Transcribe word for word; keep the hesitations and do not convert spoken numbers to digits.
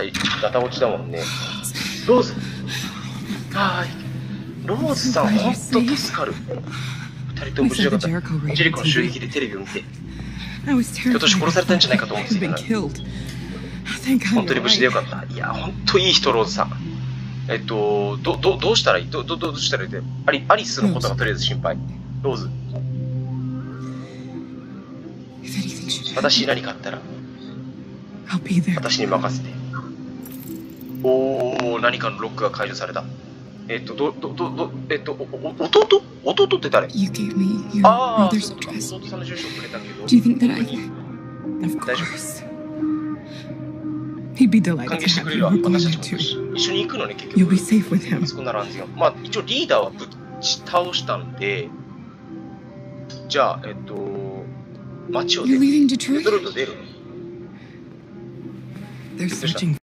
はい、ガタ落ちだもんね。ローズ。はーい。ローズさん、ほんと助かる。二人とも無事でよかった。ジェリコの襲撃でテレビを見て、ひょっとして殺されたんじゃないかと思っていたのに。本当に無事でよかった。いや、ほんといい人、ローズさん。えっと、ど、ど、どうしたらいいど、ど、どうしたらいいって、アリ、アリスのことがとりあえず心配。ローズ。私に何かあったら、私に任せて。おー、何かのロックが解除された。えっと、ど、ど、ど、ど、えっと、お、お、弟弟って誰？ああ、弟さんの住所をくれたけど、大丈夫。歓迎してくれるわ。私たちも一緒に行くのね、結局。あそこなら安全よ。まあ、一応リーダーはぶち倒したんで、じゃあ、えっと、街を出る。デトロイト出るの？どうした？